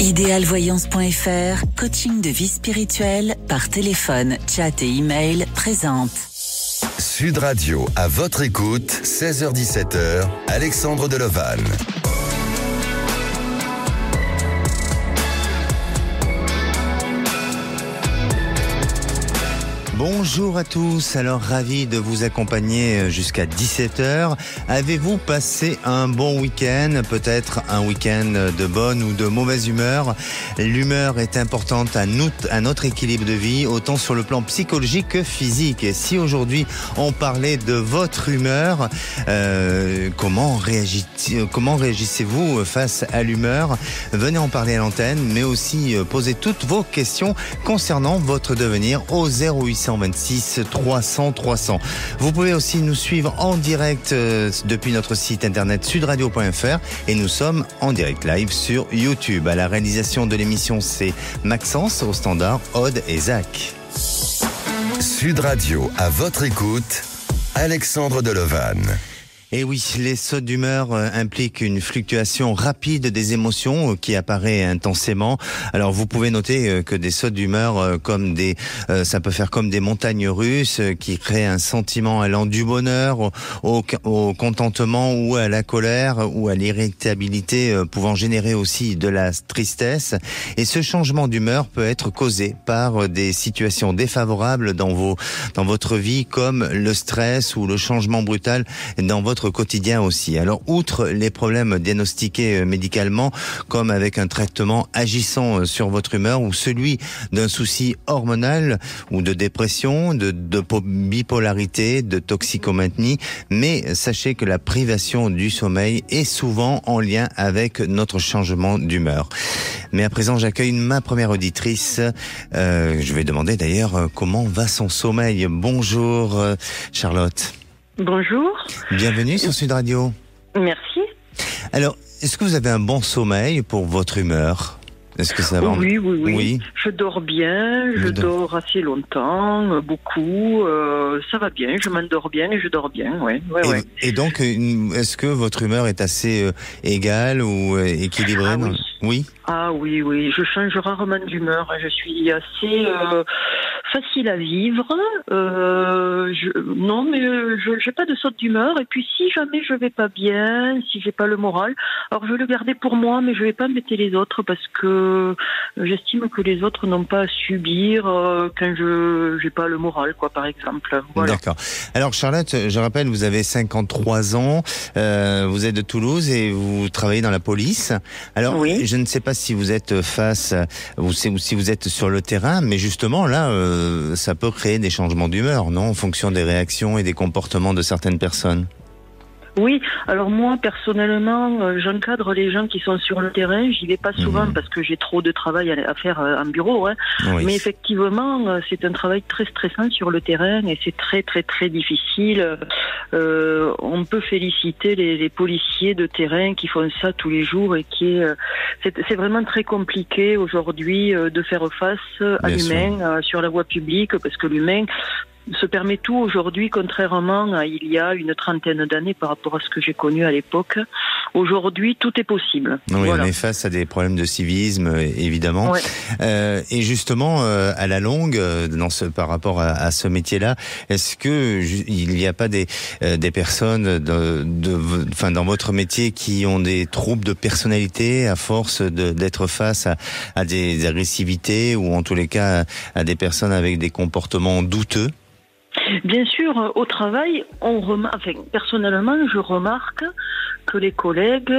Idealvoyance.fr, coaching de vie spirituelle par téléphone, chat et email présente. Sud Radio, à votre écoute, 16h-17h, Alexandre Delovan. Bonjour à tous, alors ravi de vous accompagner jusqu'à 17h. Avez-vous passé un bon week-end, peut-être un week-end de bonne ou de mauvaise humeur? L'humeur est importante à notre équilibre de vie, autant sur le plan psychologique que physique. Et si aujourd'hui on parlait de votre humeur, comment réagissez-vous face à l'humeur? Venez en parler à l'antenne, mais aussi poser toutes vos questions concernant votre devenir au 0826 300 300. Vous pouvez aussi nous suivre en direct depuis notre site internet sudradio.fr et nous sommes en direct live sur YouTube. À la réalisation de l'émission, c'est Maxence, au standard, Aude et Zach. Sud Radio, à votre écoute, Alexandre Delovan. Et oui, les sautes d'humeur impliquent une fluctuation rapide des émotions qui apparaît intensément. Alors vous pouvez noter que des sautes d'humeur ça peut faire comme des montagnes russes qui créent un sentiment allant du bonheur au contentement ou à la colère ou à l'irritabilité, pouvant générer aussi de la tristesse. Et ce changement d'humeur peut être causé par des situations défavorables dans votre vie, comme le stress ou le changement brutal dans votre quotidien aussi. Alors, outre les problèmes diagnostiqués médicalement, comme avec un traitement agissant sur votre humeur, ou celui d'un souci hormonal, ou de dépression, de bipolarité, de toxicomanie, mais sachez que la privation du sommeil est souvent en lien avec notre changement d'humeur. Mais à présent, j'accueille ma première auditrice. Je vais demander d'ailleurs comment va son sommeil. Bonjour Charlotte. Bonjour. Bienvenue sur Sud Radio. Merci. Alors, est-ce que vous avez un bon sommeil pour votre humeur? Est-ce que ça va? Oui. Je dors bien, je dors assez longtemps, beaucoup. Ça va bien, je m'endors bien et je dors bien, ouais. Et donc, est-ce que votre humeur est assez égale ou équilibrée? Oui. Ah oui, je change rarement d'humeur. Je suis assez facile à vivre. Je n'ai pas de saute d'humeur. Et puis si jamais je vais pas bien, si j'ai pas le moral, alors je vais le garder pour moi, mais je vais pas embêter les autres parce que j'estime que les autres n'ont pas à subir quand je n'ai pas le moral, quoi, par exemple. Voilà. D'accord. Alors Charlotte, je rappelle, vous avez 53 ans, vous êtes de Toulouse et vous travaillez dans la police. Alors, oui. Je ne sais pas si vous êtes ou si vous êtes sur le terrain, mais justement là, ça peut créer des changements d'humeur, non, en fonction des réactions et des comportements de certaines personnes. Oui, alors moi personnellement, j'encadre les gens qui sont sur le terrain. J'y vais pas souvent parce que j'ai trop de travail à faire en bureau. Hein. Oui. Mais effectivement, c'est un travail très stressant sur le terrain et c'est très très très difficile. On peut féliciter les policiers de terrain qui font ça tous les jours et c'est vraiment très compliqué aujourd'hui de faire face à l'humain sur la voie publique parce que l'humain se permet tout aujourd'hui, contrairement à il y a une trentaine d'années par rapport à ce que j'ai connu à l'époque. Aujourd'hui, tout est possible. Oui, voilà. On est face à des problèmes de civisme, évidemment. Ouais. Et justement, à la longue, par rapport à ce métier-là, est-ce que il n'y a pas des personnes dans votre métier qui ont des troubles de personnalité à force d'être face à des agressivités ou en tous les cas à des personnes avec des comportements douteux? Bien sûr, au travail, personnellement, je remarque que les collègues,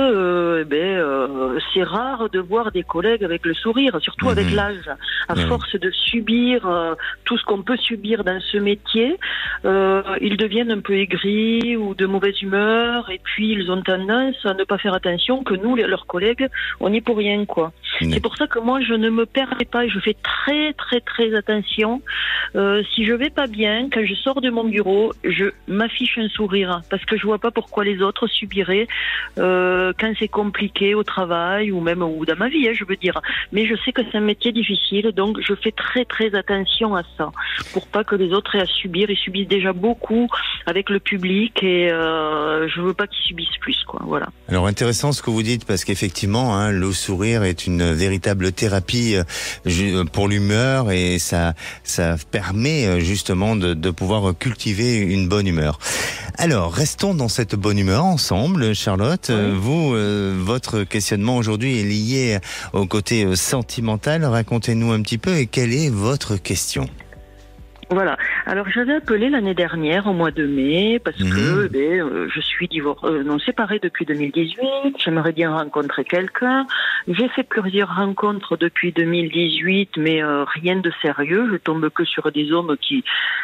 c'est rare de voir des collègues avec le sourire, surtout avec l'âge. À force de subir tout ce qu'on peut subir dans ce métier, ils deviennent un peu aigris ou de mauvaise humeur, et puis ils ont tendance à ne pas faire attention que nous, leurs collègues, on n'y est pour rien, quoi. C'est pour ça que moi, je ne me permets pas et je fais très très très attention. Si je vais pas bien, quand je sors de mon bureau, je m'affiche un sourire parce que je vois pas pourquoi les autres subiraient quand c'est compliqué au travail ou même dans ma vie, je veux dire. Mais je sais que c'est un métier difficile, donc je fais très très attention à ça pour pas que les autres aient à subir. Ils subissent déjà beaucoup avec le public et je veux pas qu'ils subissent plus, quoi. Voilà. Alors intéressant ce que vous dites parce qu'effectivement, le sourire est une véritable thérapie pour l'humeur et ça permet justement de pouvoir cultiver une bonne humeur. Alors, restons dans cette bonne humeur ensemble, Charlotte. Oui. Vous, votre questionnement aujourd'hui est lié au côté sentimental. Racontez-nous un petit peu et quelle est votre question ? Voilà. Alors j'avais appelé l'année dernière au mois de mai parce que je suis séparée depuis 2018. J'aimerais bien rencontrer quelqu'un. J'ai fait plusieurs rencontres depuis 2018, mais rien de sérieux. Je tombe que sur des hommes qui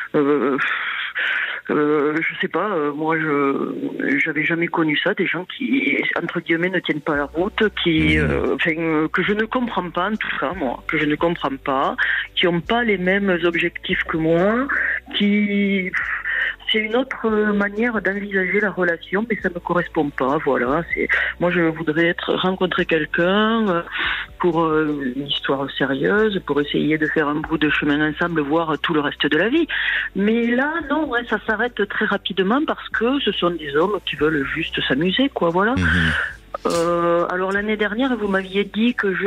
je sais pas, moi j'avais jamais connu ça, des gens qui entre guillemets ne tiennent pas la route, que je ne comprends pas en tout cas, moi, que je ne comprends pas, qui ont pas les mêmes objectifs que moi, c'est une autre manière d'envisager la relation, mais ça me correspond pas. Voilà, moi je voudrais rencontrer quelqu'un pour une histoire sérieuse, pour essayer de faire un bout de chemin ensemble, voire tout le reste de la vie. Mais là, non, ça s'arrête très rapidement parce que ce sont des hommes qui veulent juste s'amuser, quoi. Voilà. Alors l'année dernière, vous m'aviez dit que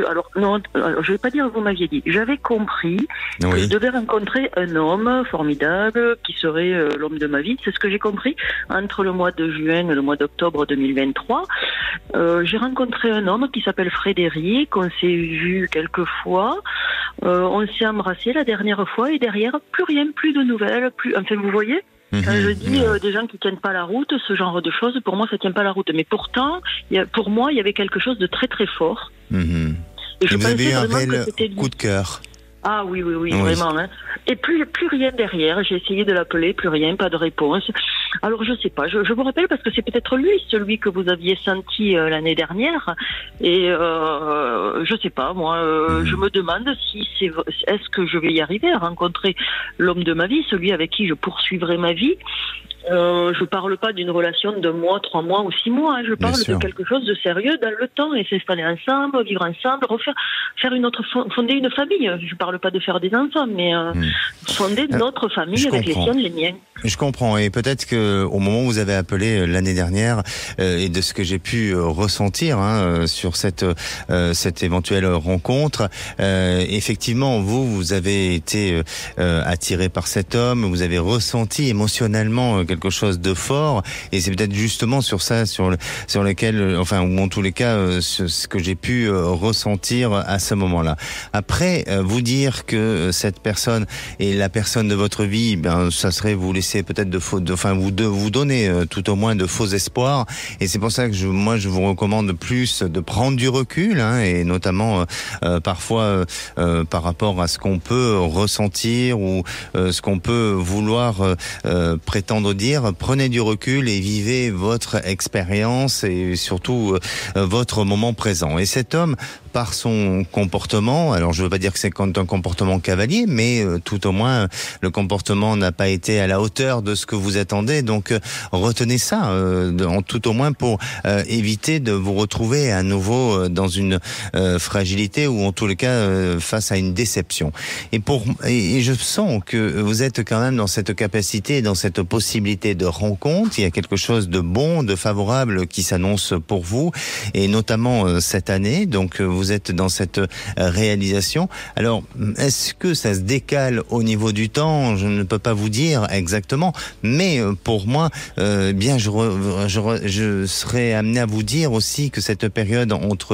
je vais pas dire que vous m'aviez dit. J'avais compris que je devais rencontrer un homme formidable qui serait l'homme de ma vie. C'est ce que j'ai compris entre le mois de juin et le mois d'octobre 2023. J'ai rencontré un homme qui s'appelle Frédéric. On s'est vu quelques fois. On s'est embrassé la dernière fois et derrière plus rien, plus de nouvelles, Enfin, vous voyez. Quand je dis des gens qui tiennent pas la route, ce genre de choses, pour moi, ça tient pas la route. Mais pourtant, pour moi, il y avait quelque chose de très très fort. Et vous avez eu un réel coup de cœur. Ah oui, vraiment. Hein. Et plus rien derrière. J'ai essayé de l'appeler, plus rien, pas de réponse. Alors je sais pas. Je vous rappelle parce que c'est peut-être lui, celui que vous aviez senti l'année dernière. Et je sais pas. Moi, je me demande est-ce que je vais y arriver à rencontrer l'homme de ma vie, celui avec qui je poursuivrai ma vie. Je parle pas d'une relation de mois, 3 mois ou 6 mois. Hein. Je parle de quelque chose de sérieux dans le temps et s'installer ensemble, vivre ensemble, fonder une famille. Je parle pas de faire des enfants, mais fonder notre famille avec les siennes, les miens. Je comprends. Et peut-être que au moment où vous avez appelé l'année dernière et de ce que j'ai pu ressentir sur cette éventuelle rencontre, effectivement, vous avez été attiré par cet homme, vous avez ressenti émotionnellement quelque chose de fort, et c'est peut-être justement sur ça, sur lequel, enfin, ou en tous les cas, ce que j'ai pu ressentir à ce moment-là. Après, vous dire que cette personne est la personne de votre vie, ben, ça serait vous laisser peut-être vous donner tout au moins de faux espoirs, et c'est pour ça que je vous recommande plus de prendre du recul, et notamment parfois par rapport à ce qu'on peut ressentir ou ce qu'on peut vouloir prétendre dire. Prenez du recul et vivez votre expérience et surtout votre moment présent. Et cet homme, par son comportement, alors je veux pas dire que c'est un comportement cavalier, mais tout au moins le comportement n'a pas été à la hauteur de ce que vous attendez, donc retenez ça tout au moins pour éviter de vous retrouver à nouveau dans une fragilité ou en tous les cas face à une déception. Et je sens que vous êtes quand même dans cette capacité, dans cette possibilité de rencontre. Il y a quelque chose de bon, de favorable qui s'annonce pour vous, et notamment cette année, donc vous êtes dans cette réalisation. Alors, est-ce que ça se décale au niveau du temps ? Je ne peux pas vous dire exactement, mais pour moi, bien, je serais amené à vous dire aussi que cette période entre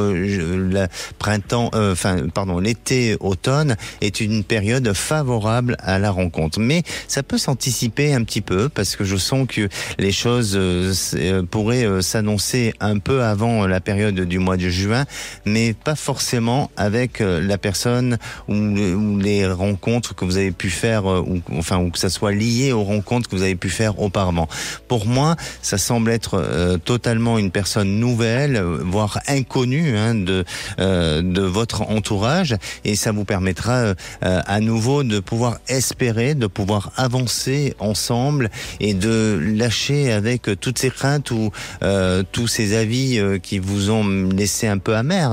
l'été-automne est une période favorable à la rencontre. Mais ça peut s'anticiper un petit peu parce que je sens que les choses pourraient s'annoncer un peu avant la période du mois de juin, mais pas forcément avec la personne ou les rencontres que vous avez pu faire, ou que ça soit lié aux rencontres que vous avez pu faire auparavant. Pour moi, ça semble être totalement une personne nouvelle, voire inconnue de votre entourage, et ça vous permettra à nouveau de pouvoir espérer, de pouvoir avancer ensemble et de lâcher avec toutes ces craintes ou tous ces avis qui vous ont laissé un peu amer jusqu'à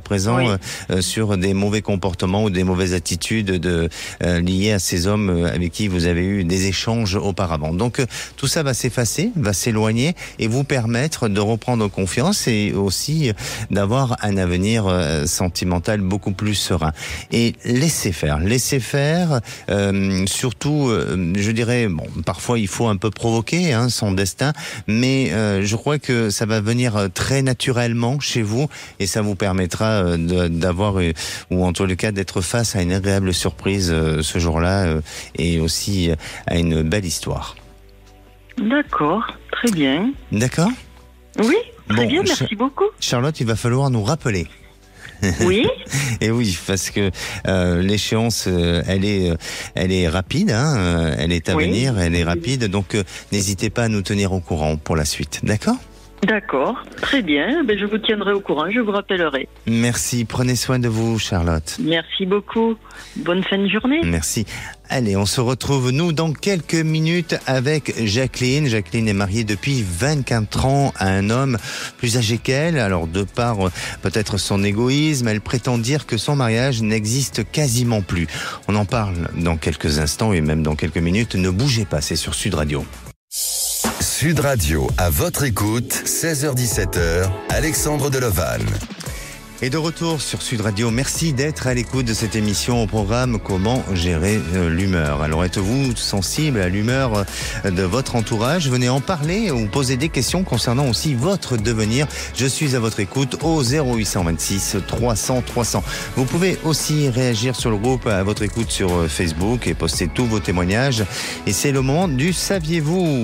présent sur des mauvais comportements ou des mauvaises attitudes liées à ces hommes avec qui vous avez eu des échanges auparavant. Donc tout ça va s'effacer, va s'éloigner et vous permettre de reprendre confiance et aussi d'avoir un avenir sentimental beaucoup plus serein. Et laissez faire, surtout, je dirais, bon, parfois il faut un peu provoquer son destin, mais je crois que ça va venir très naturellement chez vous et ça vous permettra d'avoir, ou en tout cas d'être face à une agréable surprise ce jour-là et aussi à une belle histoire. D'accord, très bien. D'accord ? Oui, très bien, merci beaucoup. Charlotte, il va falloir nous rappeler. Oui. Et oui, parce que l'échéance, elle est rapide, elle est à venir, elle est rapide, donc n'hésitez pas à nous tenir au courant pour la suite, d'accord ? D'accord, très bien, je vous tiendrai au courant, je vous rappellerai. Merci, prenez soin de vous, Charlotte. Merci beaucoup, bonne fin de journée. Merci. Allez, on se retrouve, nous, dans quelques minutes avec Jacqueline. Jacqueline est mariée depuis 24 ans à un homme plus âgé qu'elle. Alors, de par peut-être son égoïsme, elle prétend dire que son mariage n'existe quasiment plus. On en parle dans quelques instants et même dans quelques minutes. Ne bougez pas, c'est sur Sud Radio. Sud Radio, à votre écoute, 16h-17h, Alexandre Delevanne. Et de retour sur Sud Radio, merci d'être à l'écoute de cette émission au programme Comment gérer l'humeur. Alors êtes-vous sensible à l'humeur de votre entourage ? Venez en parler ou poser des questions concernant aussi votre devenir. Je suis à votre écoute au 0826 300 300. Vous pouvez aussi réagir sur le groupe à votre écoute sur Facebook et poster tous vos témoignages. Et c'est le moment du saviez-vous ?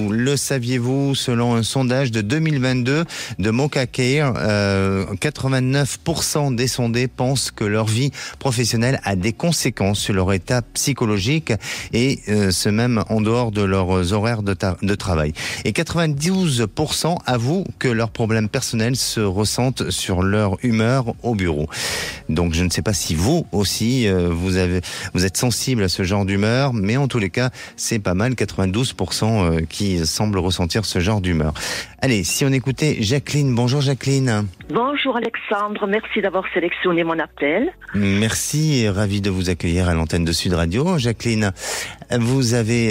Le saviez-vous selon un sondage de 2022 de Mocha Care, 89% des sondés pensent que leur vie professionnelle a des conséquences sur leur état psychologique et ce même en dehors de leurs horaires de travail. Et 92% avouent que leurs problèmes personnels se ressentent sur leur humeur au bureau. Donc je ne sais pas si vous aussi vous êtes sensible à ce genre d'humeur, mais en tous les cas c'est pas mal, 92% qui semblent ressentir ce genre d'humeur. Allez, si on écoutait Jacqueline. Bonjour Jacqueline. Bonjour Alexandre, merci d'avoir sélectionné mon appel. Merci et ravi de vous accueillir à l'antenne de Sud Radio. Jacqueline, vous avez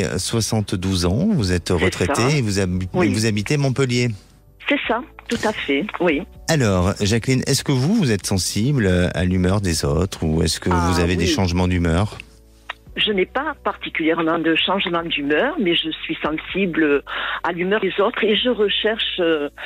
72 ans, vous êtes retraitée et vous habitez Montpellier. C'est ça, tout à fait, oui. Alors, Jacqueline, est-ce que vous êtes sensible à l'humeur des autres ou est-ce que vous avez des changements d'humeur ? Je n'ai pas particulièrement de changement d'humeur, mais je suis sensible à l'humeur des autres et je recherche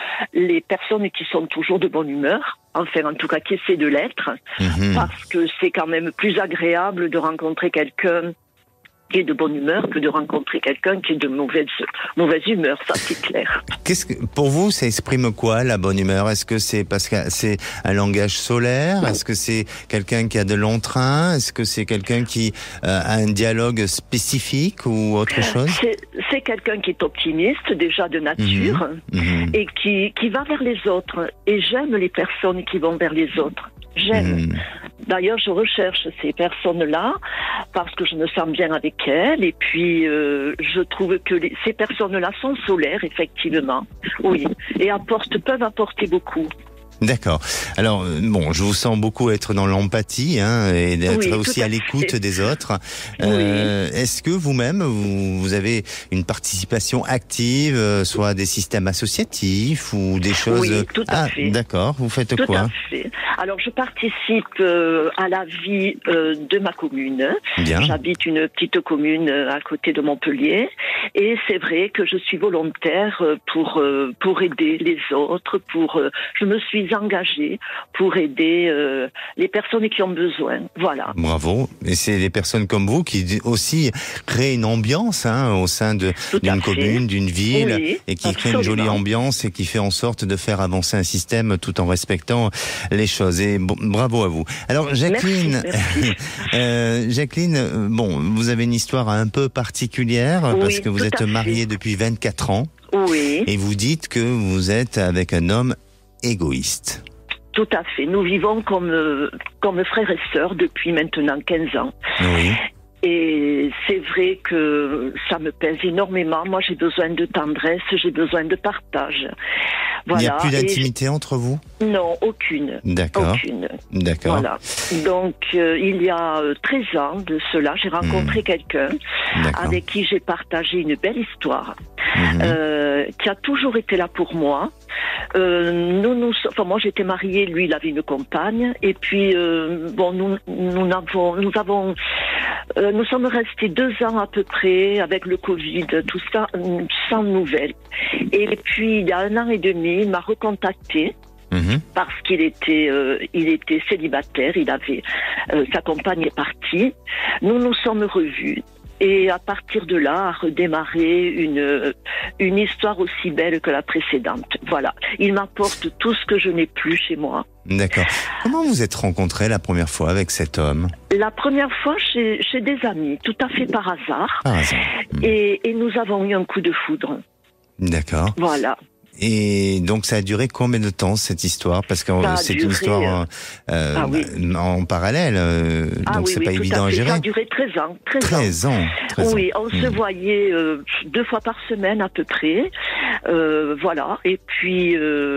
les personnes qui sont toujours de bonne humeur, enfin en tout cas qui essaient de l'être, parce que c'est quand même plus agréable de rencontrer quelqu'un qui est de bonne humeur que de rencontrer quelqu'un qui est de mauvaise humeur, ça c'est clair. Pour vous, ça exprime quoi la bonne humeur ? Est-ce que c'est parce que c'est un langage solaire ? Est-ce que c'est quelqu'un qui a de l'entrain ? Est-ce que c'est quelqu'un qui a un dialogue spécifique ou autre chose ? C'est quelqu'un qui est optimiste déjà de nature et qui va vers les autres. Et j'aime les personnes qui vont vers les autres. J'aime. D'ailleurs, je recherche ces personnes-là parce que je me sens bien avec elles et puis je trouve que ces personnes-là sont solaires, effectivement. Oui, et peuvent apporter beaucoup. D'accord. Alors, bon, je vous sens beaucoup être dans l'empathie et d'être aussi à l'écoute des autres. Est-ce que vous-même, vous avez une participation active, soit à des systèmes associatifs ou des choses... Oui, tout à fait. D'accord. Vous faites quoi ? Tout à fait. Alors, je participe à la vie de ma commune. Bien. J'habite une petite commune à côté de Montpellier. Et c'est vrai que je suis volontaire pour aider les autres, je me suis engagée pour aider les personnes qui ont besoin. Voilà. Bravo. Et c'est des personnes comme vous qui aussi créent une ambiance au sein d'une commune, d'une ville, et qui créent une jolie ambiance et qui fait en sorte de faire avancer un système tout en respectant les choses. Et bravo à vous. Alors Jacqueline, merci. Jacqueline, vous avez une histoire un peu particulière parce que vous êtes mariée depuis 24 ans. Oui. Et vous dites que vous êtes avec un homme égoïste. Tout à fait. Nous vivons comme frères et sœurs depuis maintenant 15 ans. Oui. Et c'est vrai que ça me pèse énormément. Moi, j'ai besoin de tendresse, j'ai besoin de partage. Voilà. Il n'y a plus d'intimité entre vous? Non, aucune. D'accord. Aucune. D'accord. Voilà. Donc, il y a 13 ans de cela, j'ai rencontré quelqu'un avec qui j'ai partagé une belle histoire, qui a toujours été là pour moi. Moi, j'étais mariée, lui, il avait une compagne, et puis nous sommes restés 2 ans à peu près avec le Covid, tout ça, sans nouvelles. Et puis, il y a 1 an et demi, il m'a recontacté. Parce qu'il était célibataire, sa compagne est partie. Nous nous sommes revus. Et à partir de là, a redémarré une histoire aussi belle que la précédente. Voilà. Il m'apporte tout ce que je n'ai plus chez moi. D'accord. Comment vous êtes rencontrés la première fois avec cet homme? La première fois chez des amis, tout à fait par hasard. Par hasard. Et nous avons eu un coup de foudre. D'accord. Voilà. Et donc ça a duré combien de temps cette histoire? Parce que c'est une histoire en parallèle, donc c'est pas évident à gérer. Ça a duré 13 ans. 13 ans. Oui, on se voyait 2 fois par semaine à peu près. Voilà. Et puis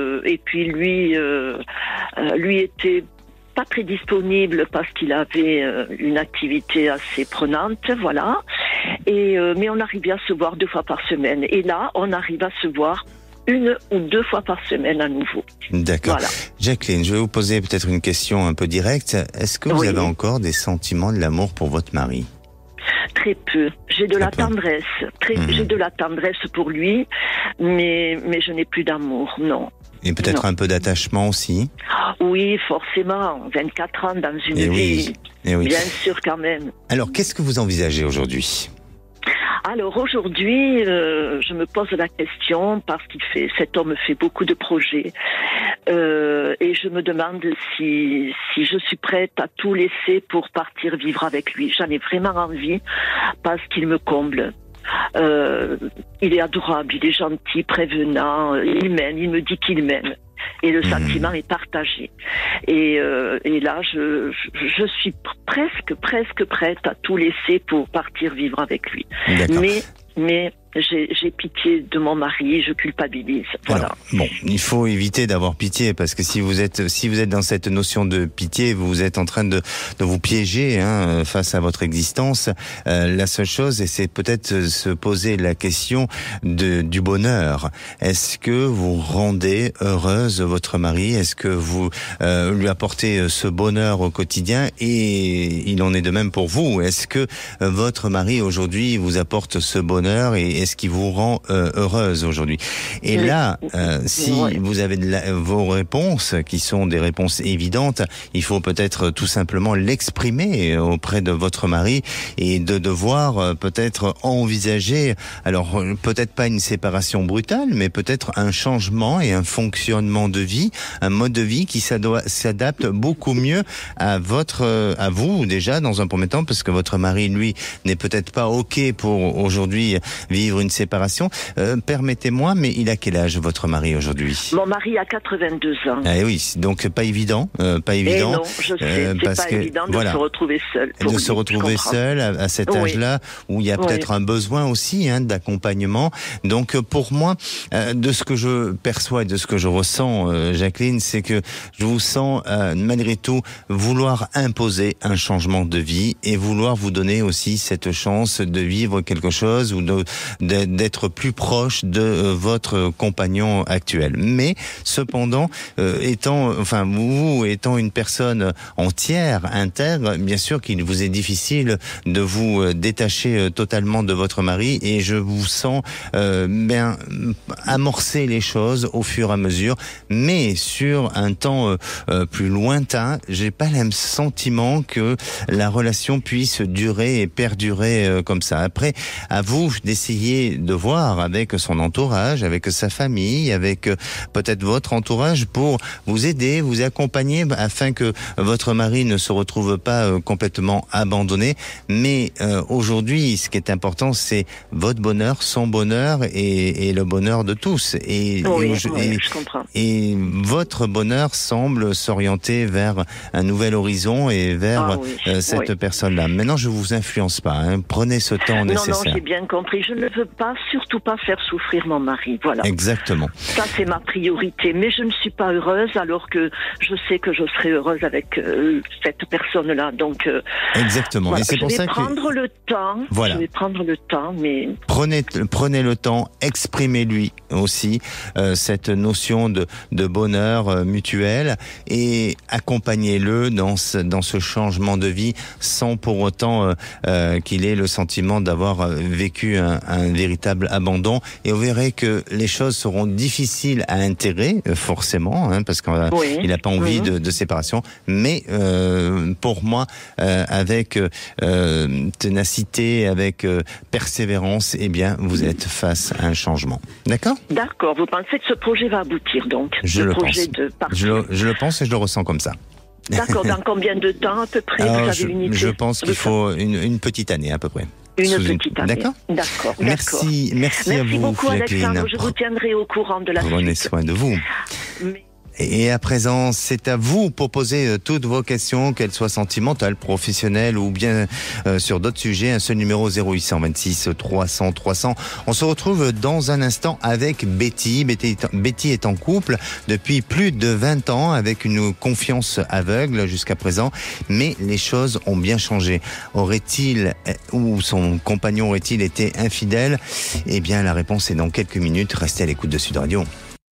lui était pas très disponible parce qu'il avait une activité assez prenante, voilà. Mais on arrivait à se voir 2 fois par semaine. Et là, on arrive à se voir 1 ou 2 fois par semaine à nouveau. D'accord. Voilà. Jacqueline, je vais vous poser peut-être une question un peu directe. Est-ce que vous avez encore des sentiments de l'amour pour votre mari? Très peu. J'ai de la tendresse. J'ai de la tendresse pour lui, mais je n'ai plus d'amour, non. Et peut-être un peu d'attachement aussi? Oui, forcément. 24 ans dans une vie. Oui. Bien sûr, quand même. Alors, qu'est-ce que vous envisagez aujourd'hui? Alors aujourd'hui, je me pose la question parce cet homme fait beaucoup de projets et je me demande si je suis prête à tout laisser pour partir vivre avec lui. J'en ai vraiment envie parce qu'il me comble. Il est adorable, il est gentil, prévenant, il m'aime, il me dit qu'il m'aime. Et le sentiment est partagé. Et là, je suis presque prête à tout laisser pour partir vivre avec lui. Mais j'ai pitié de mon mari, je culpabilise. Voilà. Alors, bon, il faut éviter d'avoir pitié parce que si vous êtes dans cette notion de pitié, vous êtes en train de vous piéger face à votre existence. La seule chose, et c'est peut-être se poser la question du bonheur. Est-ce que vous rendez heureuse votre mari? Est-ce que vous lui apportez ce bonheur au quotidien? Et il en est de même pour vous. Est-ce que votre mari aujourd'hui vous apporte ce bonheur et est-ce qui vous rend heureuse aujourd'hui? Et là, si vous avez vos réponses, qui sont des réponses évidentes, il faut peut-être tout simplement l'exprimer auprès de votre mari et de devoir peut-être envisager, alors peut-être pas une séparation brutale, mais peut-être un changement et un fonctionnement de vie, un mode de vie qui s'adapte beaucoup mieux à vous déjà dans un premier temps, parce que votre mari, lui, n'est peut-être pas OK pour aujourd'hui vivre une séparation. Permettez-moi, mais il a quel âge votre mari aujourd'hui? Mon mari a 82 ans. Ah oui, donc pas évident. Et non, je sais, c'est pas évident de se retrouver seul. De se retrouver seul à cet âge-là, où il y a peut-être un besoin aussi d'accompagnement. Donc pour moi, de ce que je perçois et de ce que je ressens, Jacqueline, c'est que je vous sens malgré tout vouloir imposer un changement de vie et vouloir vous donner aussi cette chance de vivre quelque chose ou d'être plus proche de votre compagnon actuel. Mais cependant, vous étant une personne entière, intègre, bien sûr qu'il vous est difficile de vous détacher totalement de votre mari et je vous sens amorcer les choses au fur et à mesure, mais sur un temps plus lointain, j'ai pas le sentiment que la relation puisse durer et perdurer comme ça. Après, à vous d'essayer essayez de voir avec son entourage, avec sa famille, avec peut-être votre entourage pour vous aider, vous accompagner afin que votre mari ne se retrouve pas complètement abandonné. Mais aujourd'hui, ce qui est important, c'est votre bonheur, son bonheur et le bonheur de tous. Je comprends. Et votre bonheur semble s'orienter vers un nouvel horizon et vers cette personne-là. Maintenant, je vous influence pas. Prenez ce temps nécessaire. Non, j'ai bien compris. Je ne veux pas, surtout pas faire souffrir mon mari. Voilà. Exactement. Ça, c'est ma priorité. Mais je ne suis pas heureuse, alors que je sais que je serai heureuse avec cette personne-là. Donc, exactement. Voilà. Et c'est pour ça que je vais prendre le temps. Voilà. Je vais prendre le temps, mais prenez le temps, exprimez-lui aussi cette notion de bonheur mutuel et accompagnez-le dans ce changement de vie sans pour autant qu'il ait le sentiment d'avoir vécu un véritable abandon. Et vous verrez que les choses seront difficiles à intégrer, forcément, parce qu'il n'a pas envie de séparation. Mais pour moi, avec ténacité, avec persévérance, eh bien, vous êtes face à un changement. D'accord ? D'accord. Vous pensez que ce projet va aboutir, donc ? Je le pense. Je le pense et je le ressens comme ça. D'accord. Dans combien de temps, à peu près, vous avez une idée ? Je pense qu'il faut une petite année, à peu près. Une petite année. D'accord. Merci à vous, Merci beaucoup, Jacqueline. Alexandre. Je vous tiendrai au courant de la suite. Prenez soin de vous. Et à présent, c'est à vous pour poser toutes vos questions, qu'elles soient sentimentales, professionnelles ou bien sur d'autres sujets. Un seul numéro 0826 300 300. On se retrouve dans un instant avec Betty. Betty est en couple depuis plus de 20 ans avec une confiance aveugle jusqu'à présent. Mais les choses ont bien changé. Aurait-il ou son compagnon aurait-il été infidèle ? Eh bien, la réponse est dans quelques minutes. Restez à l'écoute de Sud Radio.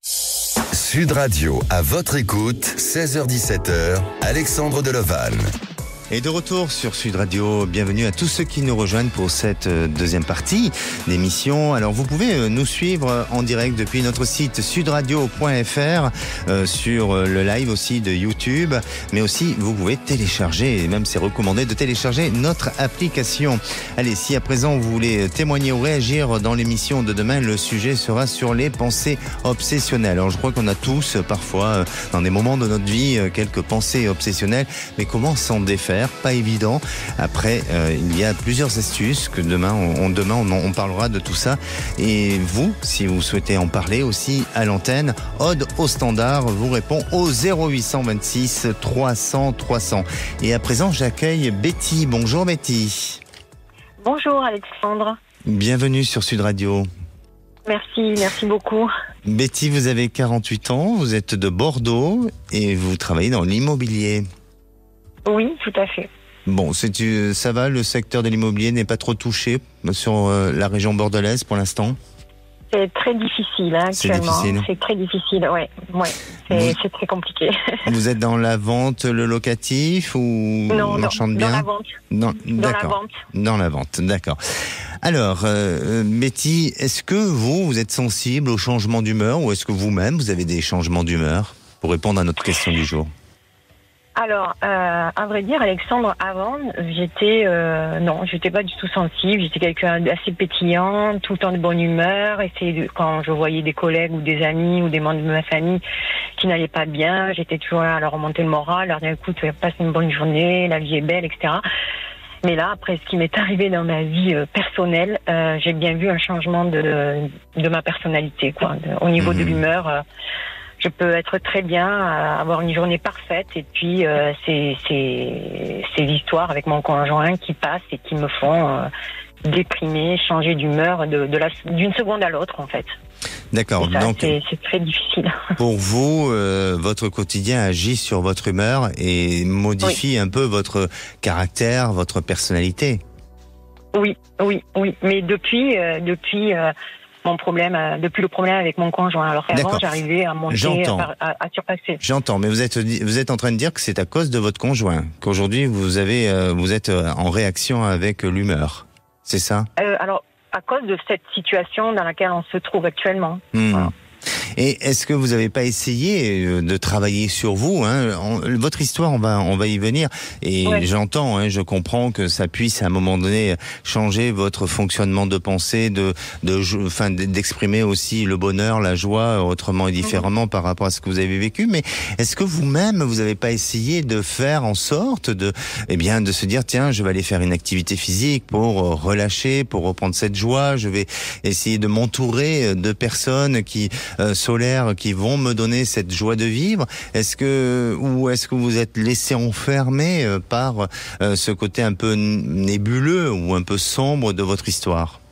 Sud Radio, à votre écoute, 16h-17h, Alexandre Delevanne. Et de retour sur Sud Radio, bienvenue à tous ceux qui nous rejoignent pour cette deuxième partie d'émission. Alors vous pouvez nous suivre en direct depuis notre site sudradio.fr, sur le live aussi de YouTube, mais aussi vous pouvez télécharger, et même c'est recommandé de télécharger notre application. Allez, si à présent vous voulez témoigner ou réagir dans l'émission de demain, le sujet sera sur les pensées obsessionnelles. Alors je crois qu'on a tous parfois, dans des moments de notre vie, quelques pensées obsessionnelles, mais comment s'en défaire ? Pas évident. Après, il y a plusieurs astuces que demain on parlera de tout ça. Et vous, si vous souhaitez en parler aussi à l'antenne, Aude au standard vous répond au 0826 300 300. Et à présent, j'accueille Betty. Bonjour Betty. Bonjour Alexandre. Bienvenue sur Sud Radio. Merci beaucoup. Betty, vous avez 48 ans, vous êtes de Bordeaux et vous travaillez dans l'immobilier. Oui, tout à fait. Bon, ça va, le secteur de l'immobilier n'est pas trop touché sur la région bordelaise pour l'instant ? C'est très difficile actuellement. C'est très difficile, ouais. C'est très compliqué. Vous êtes dans la vente, le locatif ou marchand de biens ? Dans la vente. Dans la vente, d'accord. Alors, Betty, est-ce que vous êtes sensible au changement d'humeur ou est-ce que vous-même, vous avez des changements d'humeur pour répondre à notre question du jour ? Alors, à vrai dire, Alexandre, avant, j'étais pas du tout sensible. J'étais quelqu'un d'assez pétillant, tout le temps de bonne humeur. Quand je voyais des collègues ou des amis ou des membres de ma famille qui n'allaient pas bien, j'étais toujours là à leur remonter le moral, leur dire écoute, passe une bonne journée, la vie est belle, etc. Mais là, après ce qui m'est arrivé dans ma vie personnelle, j'ai bien vu un changement de ma personnalité, quoi. Au niveau de l'humeur. Je peux être très bien, avoir une journée parfaite, et puis ces histoires avec mon conjoint qui passent et qui me font déprimer, changer d'humeur d'une seconde à l'autre, en fait. D'accord. Ça, donc c'est très difficile. Pour vous, votre quotidien agit sur votre humeur et modifie un peu votre caractère, votre personnalité. Oui. Mais depuis le problème avec mon conjoint. Alors qu'avant, j'arrivais à monter, à surpasser. J'entends, mais vous êtes en train de dire que c'est à cause de votre conjoint qu'aujourd'hui vous êtes en réaction avec l'humeur. C'est ça ? Alors, à cause de cette situation dans laquelle on se trouve actuellement. Voilà. Et est-ce que vous n'avez pas essayé de travailler sur vous, hein? Votre histoire, on va y venir. Et Ouais. j'entends, hein, je comprends que ça puisse à un moment donné changer votre fonctionnement de pensée, d'exprimer aussi le bonheur, la joie, autrement et différemment par rapport à ce que vous avez vécu. Mais est-ce que vous-même, vous n'avez pas essayé de faire en sorte de se dire, tiens, je vais aller faire une activité physique pour relâcher, pour reprendre cette joie. Je vais essayer de m'entourer de personnes solaires qui vont me donner cette joie de vivre. Est-ce que vous êtes laissé enfermer par ce côté un peu nébuleux ou un peu sombre de votre histoire?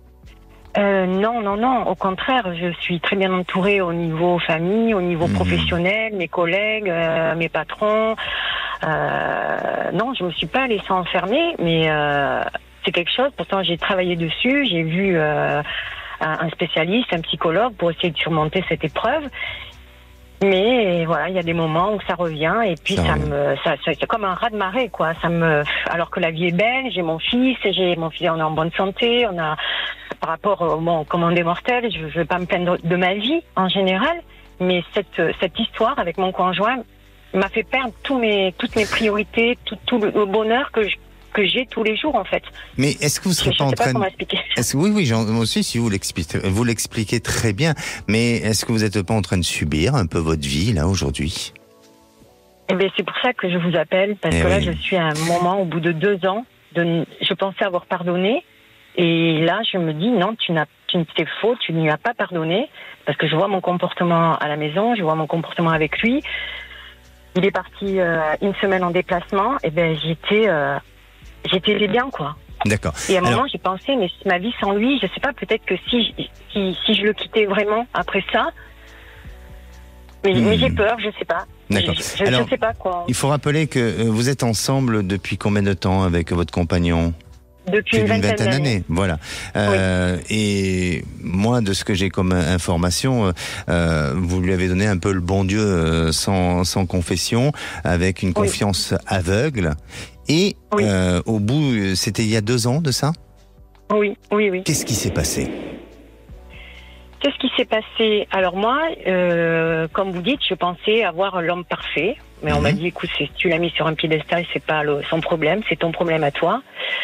Non. Au contraire, je suis très bien entourée au niveau famille, au niveau professionnel, mes collègues, mes patrons. Non, je me suis pas laissée enfermer, mais c'est quelque chose. Pourtant, j'ai travaillé dessus. J'ai vu un spécialiste, un psychologue, pour essayer de surmonter cette épreuve. Mais voilà, il y a des moments où ça revient et puis c'est comme un raz-de-marée, quoi. Alors que la vie est belle, j'ai mon fils, on est en bonne santé, par rapport au commandé mortel, je vais pas me plaindre de ma vie en général, mais cette histoire avec mon conjoint m'a fait perdre toutes mes priorités, tout le bonheur que j'ai tous les jours, en fait. Mais est-ce que vous serez pas en train de... Oui, moi aussi, si vous l'expliquez très bien, mais est-ce que vous n'êtes pas en train de subir un peu votre vie, là, aujourd'hui? Eh bien, c'est pour ça que je vous appelle, parce que là, je suis à un moment, au bout de 2 ans, je pensais avoir pardonné, et là, je me dis, non, c'est faux, tu n'y as pas pardonné, parce que je vois mon comportement à la maison, je vois mon comportement avec lui. Il est parti une semaine en déplacement, et ben j'étais bien, quoi. D'accord. Et à un moment, j'ai pensé, mais ma vie sans lui, je sais pas, peut-être que si je le quittais vraiment après ça, mais j'ai peur, je sais pas. D'accord. Je sais pas, quoi. Il faut rappeler que vous êtes ensemble depuis combien de temps avec votre compagnon? Depuis une vingtaine d'années. Voilà. Et moi, de ce que j'ai comme information, vous lui avez donné un peu le bon Dieu sans confession, avec une confiance aveugle. Et au bout, c'était il y a 2 ans de ça? Oui. Qu'est-ce qui s'est passé? Qu'est-ce qui s'est passé? Alors moi, comme vous dites, je pensais avoir l'homme parfait. Mais on m'a dit, écoute, tu l'as mis sur un piédestal, c'est pas son problème, c'est ton problème à toi.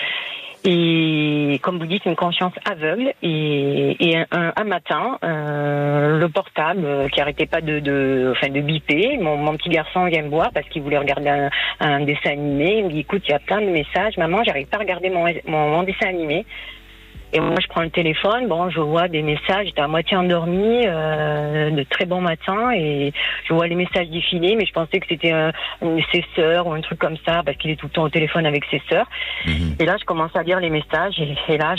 Et comme vous dites, une conscience aveugle. Et un matin, le portable qui arrêtait pas de biper, mon petit garçon vient me voir parce qu'il voulait regarder un dessin animé. Il me dit, écoute, il y a plein de messages, maman, j'arrive pas à regarder mon dessin animé. Et moi, je prends le téléphone, je vois des messages, j'étais à moitié endormie, de très bons matins, et je vois les messages défiler, mais je pensais que c'était ses sœurs ou un truc comme ça, parce qu'il est tout le temps au téléphone avec ses sœurs. Et là, je commence à lire les messages, et là,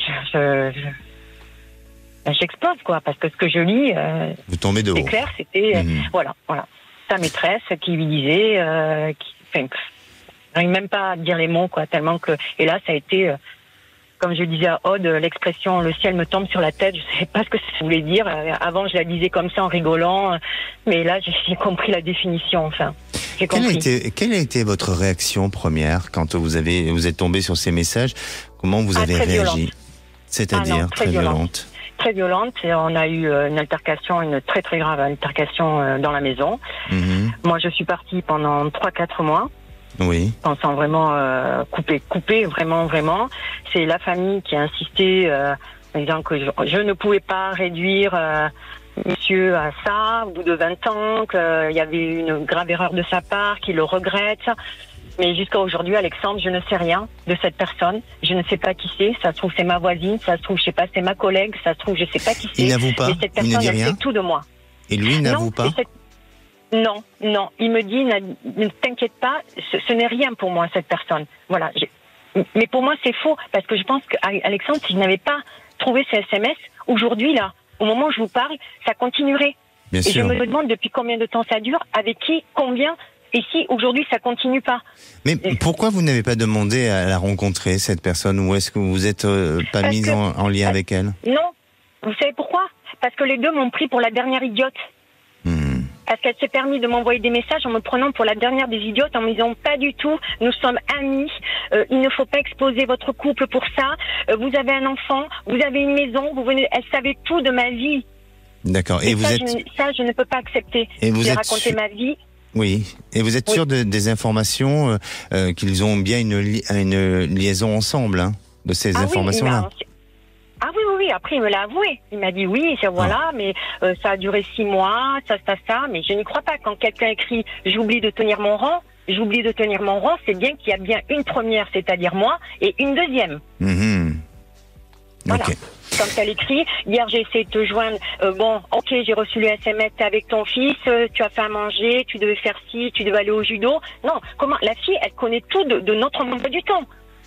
j'explose, quoi, parce que ce que je lis, vous tombez de haut. C'est clair, c'était, voilà, sa maîtresse qui lui disait, j'arrive même pas à dire les mots, quoi, tellement que, et là, ça a été... Comme je disais à Aude, l'expression « le ciel me tombe sur la tête », je ne savais pas ce que ça voulait dire. Avant, je la disais comme ça en rigolant, mais là, j'ai compris la définition, enfin. J'ai compris. Quelle a été votre réaction première quand vous êtes tombé sur ces messages? Comment vous avez réagi? Violente. C'est-à-dire très violente. Très violente. Et on a eu une altercation, une très très grave altercation dans la maison. Moi, je suis partie pendant 3-4 mois. Oui. Pensant vraiment couper, vraiment. C'est la famille qui a insisté, en disant que je ne pouvais pas réduire monsieur à ça, au bout de 20 ans, qu'il y avait une grave erreur de sa part, qu'il le regrette. Mais jusqu'à aujourd'hui, Alexandre, je ne sais rien de cette personne. Je ne sais pas qui c'est. Ça se trouve, c'est ma voisine. Ça se trouve, je sais pas, c'est ma collègue. Ça se trouve, je sais pas qui c'est. Il n'avoue pas? Mais cette personne, il ne dit rien? Elle sait tout de moi. Et lui, il n'avoue pas? Non. Il me dit, ne t'inquiète pas, ce n'est rien pour moi, cette personne. Voilà. Mais pour moi, c'est faux, parce que je pense qu'Alexandre, si je n'avais pas trouvé ces SMS, aujourd'hui, là, au moment où je vous parle, ça continuerait. Bien et sûr. je me demande depuis combien de temps ça dure, avec qui, combien, et si aujourd'hui, ça continue pas. Mais pourquoi vous n'avez pas demandé à la rencontrer, cette personne, ou est-ce que vous êtes pas mise en lien avec elle? Non. Vous savez pourquoi? Parce que les deux m'ont pris pour la dernière idiote. Parce qu'elle s'est permis de m'envoyer des messages en me prenant pour la dernière des idiotes, en me disant pas du tout, nous sommes amis, il ne faut pas exposer votre couple pour ça, vous avez un enfant, vous avez une maison, elle savait tout de ma vie. D'accord. Et vous êtes... je ne peux pas accepter. Et vous êtes raconter ma vie. Oui. Et vous êtes sûr des informations, qu'ils ont bien une liaison ensemble, hein, de ces informations-là? Oui. Après, il me l'a avoué. Il m'a dit oui, mais ça a duré 6 mois, ça. Mais je n'y crois pas. Quand quelqu'un écrit « j'oublie de tenir mon rang », c'est bien qu'il y a bien une première, c'est-à-dire moi, et une deuxième. Voilà. Okay. Quand elle écrit, hier j'ai essayé de te joindre, j'ai reçu le SMS, t'es avec ton fils, tu as fait à manger, tu devais faire ci, tu devais aller au judo. Non, comment? La fille, elle connaît tout de notre emploi du temps.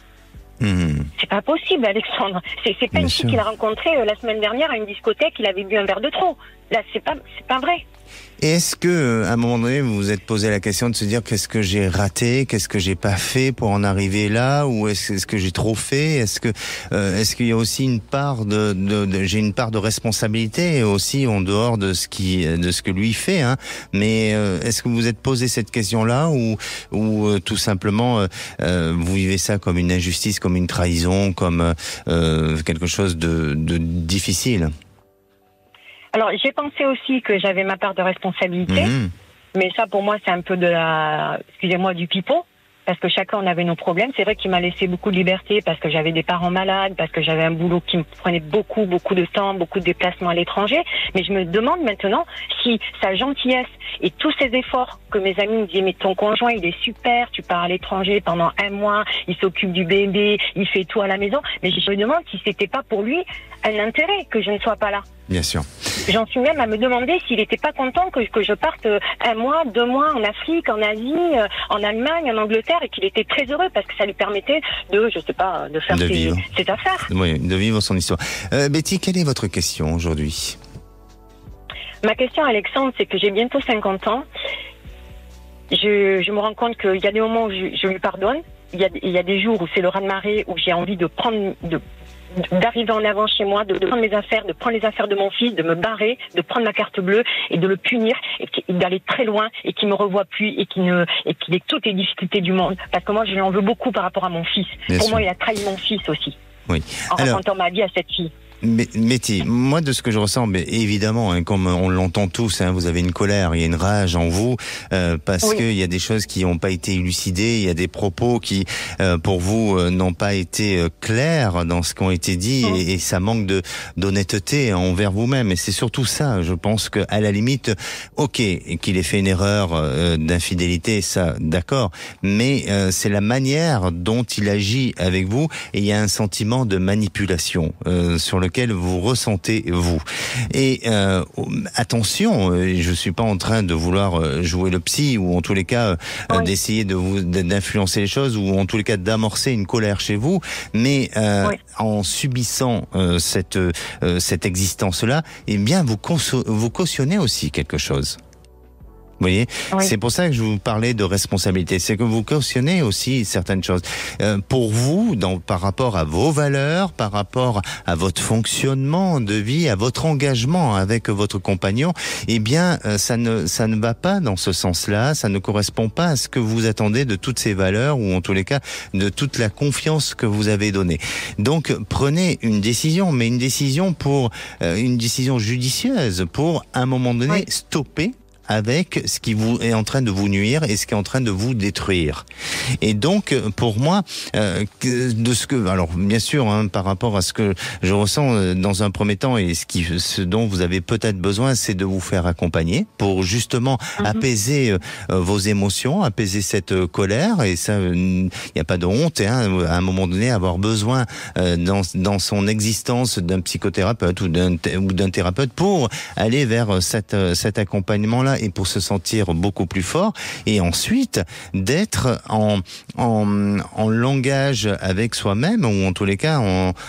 C'est pas possible, Alexandre. C'est pas une fille qu'il a rencontrée la semaine dernière à une discothèque, il avait bu un verre de trop. Là, c'est pas vrai. Et est-ce que, à un moment donné, vous vous êtes posé la question de se dire qu'est-ce que j'ai raté, qu'est-ce que j'ai pas fait pour en arriver là, ou est-ce que j'ai trop fait? Est-ce qu'il y a aussi une part j'ai une part de responsabilité aussi en dehors de ce que lui fait, hein. Mais est-ce que vous vous êtes posé cette question-là, ou tout simplement vous vivez ça comme une injustice, comme une trahison, comme quelque chose de difficile? Alors, j'ai pensé aussi que j'avais ma part de responsabilité, mais ça, pour moi, c'est un peu du pipeau, parce que chacun, on avait nos problèmes. C'est vrai qu'il m'a laissé beaucoup de liberté, parce que j'avais des parents malades, parce que j'avais un boulot qui me prenait beaucoup de temps, beaucoup de déplacements à l'étranger. Mais je me demande maintenant si sa gentillesse et tous ces efforts que mes amis me disaient, mais ton conjoint, il est super, tu pars à l'étranger pendant 1 mois, il s'occupe du bébé, il fait tout à la maison. Mais je me demande si c'était pas pour lui un intérêt que je ne sois pas là. Bien sûr. J'en suis même à me demander s'il n'était pas content que je parte 1 mois, 2 mois en Afrique, en Asie, en Allemagne, en Angleterre, et qu'il était très heureux parce que ça lui permettait de faire ses affaires. Oui, de vivre son histoire. Betty, quelle est votre question aujourd'hui? Ma question, Alexandre, c'est que j'ai bientôt 50 ans. Je me rends compte qu'il y a des moments où je lui pardonne. Il y a des jours où c'est le raz-de-marée, où j'ai envie d'arriver en avant chez moi, de prendre mes affaires, de prendre les affaires de mon fils, de me barrer, de prendre ma carte bleue et de le punir et d'aller très loin et qu'il me revoie plus et qu'il ait toutes les difficultés du monde. Parce que moi, je lui en veux beaucoup par rapport à mon fils. Pour moi, il a trahi mon fils aussi. Oui. En racontant ma vie à cette fille. Betty, moi de ce que je ressens, mais évidemment, hein, comme on l'entend tous, hein, vous avez une colère, il y a une rage en vous, parce qu'il y a des choses qui n'ont pas été élucidées, il y a des propos qui, pour vous, n'ont pas été clairs dans ce qui ont été dit, et ça manque d'honnêteté envers vous-même. Et c'est surtout ça, je pense que à la limite, ok, qu'il ait fait une erreur d'infidélité, ça, d'accord, mais c'est la manière dont il agit avec vous, et il y a un sentiment de manipulation sur lequel vous ressentez vous. Et attention, je suis pas en train de vouloir jouer le psy, ou en tous les cas d'essayer d'influencer les choses, ou en tous les cas d'amorcer une colère chez vous, mais en subissant cette existence-là, eh bien vous cautionnez aussi quelque chose. Vous voyez, c'est pour ça que je vous parlais de responsabilité. C'est que vous cautionnez aussi certaines choses. Pour vous, par rapport à vos valeurs, par rapport à votre fonctionnement de vie, à votre engagement avec votre compagnon, eh bien, ça ne va pas dans ce sens-là. Ça ne correspond pas à ce que vous attendez de toutes ces valeurs, ou en tous les cas de toute la confiance que vous avez donnée. Donc, prenez une décision, mais une décision une décision judicieuse pour, à un moment donné, stopper avec ce qui vous est en train de vous nuire et ce qui est en train de vous détruire. Et donc, pour moi, alors bien sûr, hein, par rapport à ce que je ressens dans un premier temps, et ce dont vous avez peut-être besoin, c'est de vous faire accompagner pour justement apaiser vos émotions, apaiser cette colère. Et ça, il n'y a pas de honte, hein, à un moment donné, avoir besoin dans son existence d'un psychothérapeute ou d'un thérapeute pour aller vers cet accompagnement-là, et pour se sentir beaucoup plus fort, et ensuite d'être en langage avec soi-même, ou en tous les cas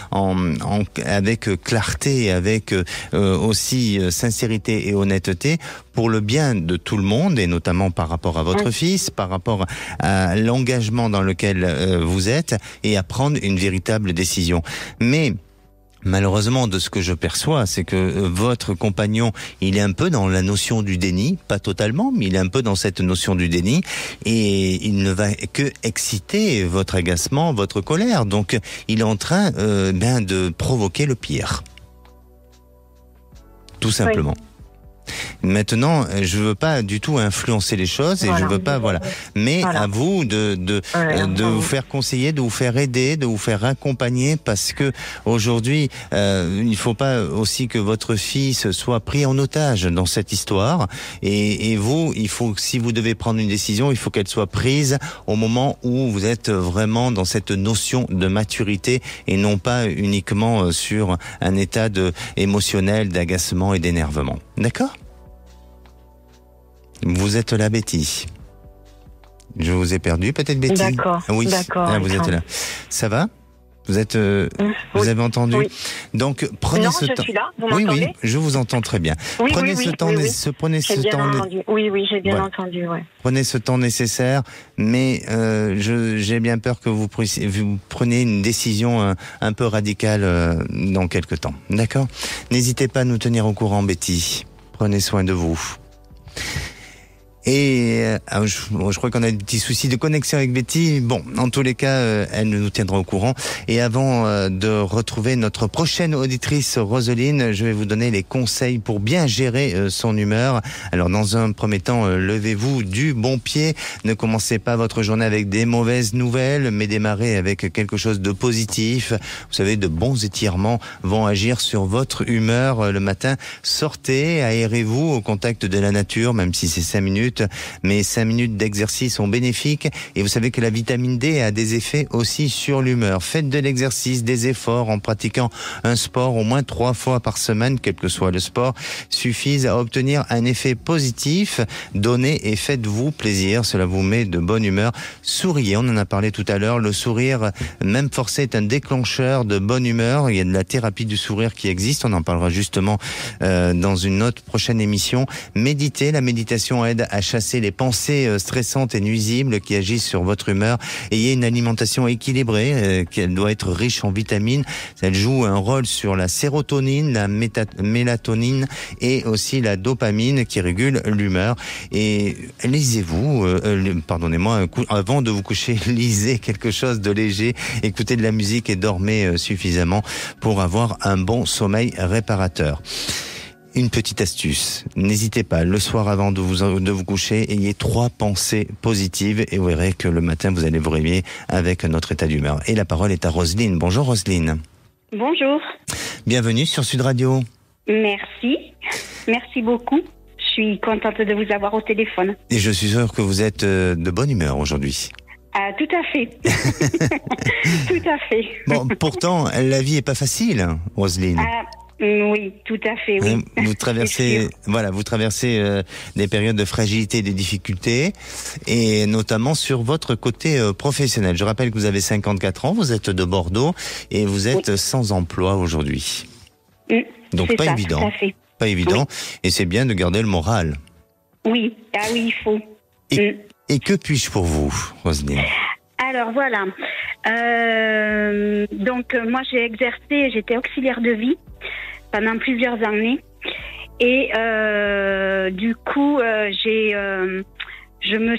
avec clarté, avec aussi sincérité et honnêteté, pour le bien de tout le monde, et notamment par rapport à votre fils, par rapport à l'engagement dans lequel vous êtes, et à prendre une véritable décision. Mais malheureusement, de ce que je perçois, c'est que votre compagnon, il est un peu dans la notion du déni, pas totalement, mais il est un peu dans cette notion du déni, et il ne va que exciter votre agacement, votre colère. Donc, il est en train de provoquer le pire. tout simplement. Maintenant, je veux pas du tout influencer les choses et je veux pas, mais à vous de vous faire conseiller, de vous faire aider, de vous faire accompagner, parce que aujourd'hui, il faut pas aussi que votre fils soit pris en otage dans cette histoire. Et vous, si vous devez prendre une décision, il faut qu'elle soit prise au moment où vous êtes vraiment dans cette notion de maturité et non pas uniquement sur un état émotionnel d'agacement et d'énervement. D'accord ? Vous êtes là, Betty. Je vous ai perdu, peut-être, Betty? D'accord. Oui, d'accord. Vous êtes là. Ça va? Vous êtes, vous avez entendu? Oui. Donc, prenez ce temps. Je suis là. Vous oui, m'entendez? je vous entends très bien. Prenez ce temps, prenez ce temps. Oui, j'ai bien entendu, ouais. Prenez ce temps nécessaire, mais j'ai bien peur que vous preniez une décision un peu radicale dans quelques temps. D'accord? N'hésitez pas à nous tenir au courant, Betty. Prenez soin de vous. Et je crois qu'on a des petits soucis de connexion avec Betty. Bon, en tous les cas, elle nous tiendra au courant. Et avant de retrouver notre prochaine auditrice, Roselyne, je vais vous donner les conseils pour bien gérer son humeur. Alors, dans un premier temps, levez-vous du bon pied. Ne commencez pas votre journée avec des mauvaises nouvelles, mais démarrez avec quelque chose de positif. Vous savez, de bons étirements vont agir sur votre humeur le matin. Sortez, aérez-vous au contact de la nature, même si c'est 5 minutes. Mais 5 minutes d'exercice sont bénéfiques et vous savez que la vitamine D a des effets aussi sur l'humeur. Faites de l'exercice, des efforts en pratiquant un sport au moins 3 fois par semaine, quel que soit le sport, suffisent à obtenir un effet positif. Donnez et faites-vous plaisir, cela vous met de bonne humeur. Souriez, on en a parlé tout à l'heure, le sourire, même forcé, est un déclencheur de bonne humeur. Il y a de la thérapie du sourire qui existe, on en parlera justement dans une autre prochaine émission. Méditez, la méditation aide à chasser les pensées stressantes et nuisibles qui agissent sur votre humeur. Ayez une alimentation équilibrée, qu'elle doit être riche en vitamines. Elle joue un rôle sur la sérotonine, la mélatonine et aussi la dopamine qui régule l'humeur. Et lisez-vous, pardonnez-moi, avant de vous coucher, lisez quelque chose de léger, écoutez de la musique et dormez suffisamment pour avoir un bon sommeil réparateur. Une petite astuce, n'hésitez pas, le soir avant de vous coucher, ayez 3 pensées positives et vous verrez que le matin vous allez vous réveiller avec un autre état d'humeur. Et la parole est à Roselyne. Bonjour Roselyne. Bonjour. Bienvenue sur Sud Radio. Merci beaucoup. Je suis contente de vous avoir au téléphone. Et je suis sûr que vous êtes de bonne humeur aujourd'hui. Ah, tout à fait. Tout à fait. Bon, pourtant, la vie est pas facile, Roselyne. Oui, tout à fait, oui. Vous traversez, des périodes de fragilité et de difficultés, et notamment sur votre côté professionnel. Je rappelle que vous avez 54 ans, vous êtes de Bordeaux, et vous êtes sans emploi aujourd'hui. Donc pas évident. Tout à fait. Pas évident, et c'est bien de garder le moral. Oui, il faut. Et que puis-je pour vous, Roselyne? Alors voilà. Donc moi j'étais auxiliaire de vie pendant plusieurs années et du coup je me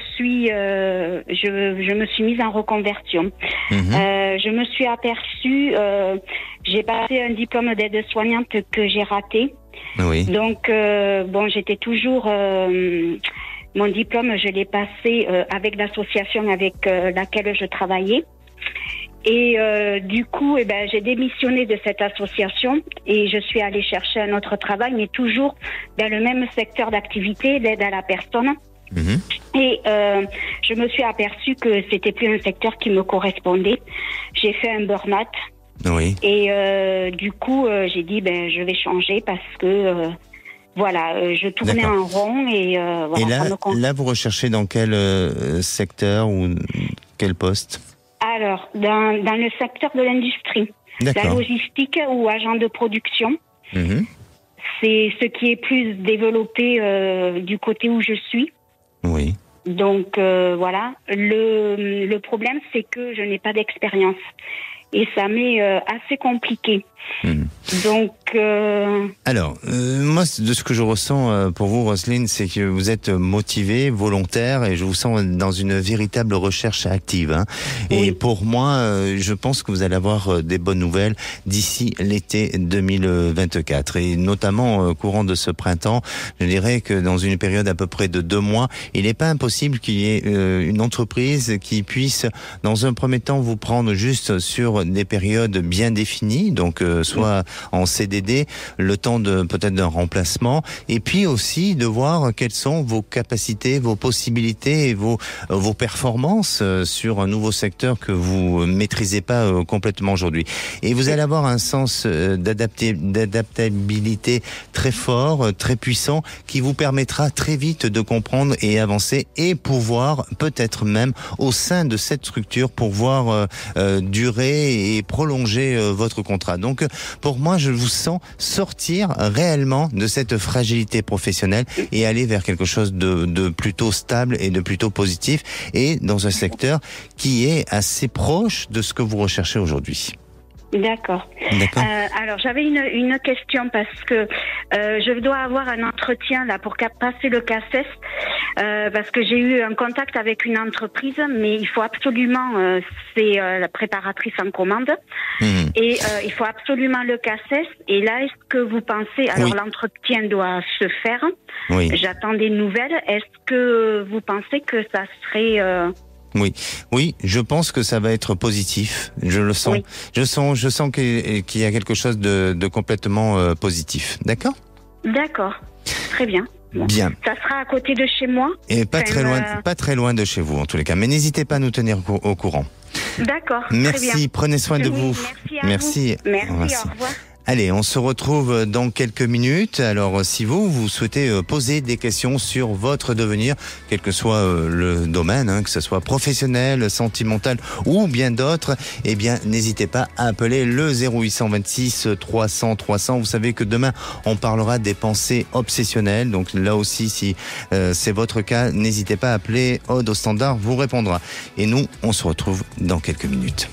suis mise en reconversion. Je me suis aperçue, j'ai passé un diplôme d'aide-soignante que j'ai raté. Oui. Donc j'étais toujours mon diplôme, je l'ai passé avec l'association avec laquelle je travaillais. Et du coup, j'ai démissionné de cette association et je suis allée chercher un autre travail, mais toujours dans le même secteur d'activité, l'aide à la personne. Et je me suis aperçue que c'était plus un secteur qui me correspondait. J'ai fait un burn-out. Oui. Et du coup, j'ai dit, je vais changer parce que... je tournais en rond et voilà. Et là, vous recherchez dans quel secteur ou quel poste? Alors, dans le secteur de l'industrie, la logistique ou agent de production. C'est ce qui est plus développé du côté où je suis. Oui. Donc voilà. Le problème, c'est que je n'ai pas d'expérience et ça m'est assez compliqué. Donc... Alors, moi, de ce que je ressens pour vous, Roselyne, c'est que vous êtes motivée, volontaire, et je vous sens dans une véritable recherche active. Hein. Et pour moi, je pense que vous allez avoir des bonnes nouvelles d'ici l'été 2024. Et notamment, courant de ce printemps, je dirais que dans une période à peu près de 2 mois, il n'est pas impossible qu'il y ait une entreprise qui puisse, dans un premier temps, vous prendre juste sur des périodes bien définies, donc soit en CDD, le temps de peut-être d'un remplacement, et puis aussi de voir quelles sont vos capacités, vos possibilités et vos performances sur un nouveau secteur que vous maîtrisez pas complètement aujourd'hui. Et vous allez avoir un sens d'adaptabilité très fort, très puissant, qui vous permettra très vite de comprendre et avancer et pouvoir peut-être même au sein de cette structure pouvoir durer et prolonger votre contrat. Donc pour moi, je vous sens sortir réellement de cette fragilité professionnelle et aller vers quelque chose de plutôt stable et de plutôt positif, et dans un secteur qui est assez proche de ce que vous recherchez aujourd'hui. D'accord. Alors j'avais une question parce que je dois avoir un entretien là pour passer le CACES parce que j'ai eu un contact avec une entreprise, mais il faut absolument c'est la préparatrice en commande et il faut absolument le CACES. Et là, est-ce que vous pensez, alors l'entretien doit se faire, j'attends des nouvelles, est-ce que vous pensez que ça serait Oui, je pense que ça va être positif. Je le sens. Je sens qu'il y a quelque chose de complètement positif. D'accord ? D'accord. Très bien. Bien. Ça sera à côté de chez moi ? Et pas très loin de chez vous en tous les cas. Mais n'hésitez pas à nous tenir au courant. D'accord. Merci. Très bien. Prenez soin de vous. Merci. Au revoir. Allez, on se retrouve dans quelques minutes. Alors, si vous souhaitez poser des questions sur votre devenir, quel que soit le domaine, que ce soit professionnel, sentimental ou bien d'autres, eh bien, n'hésitez pas à appeler le 0826 300 300. Vous savez que demain, on parlera des pensées obsessionnelles. Donc là aussi, si c'est votre cas, n'hésitez pas à appeler Aude au standard, vous répondra. Et nous, on se retrouve dans quelques minutes.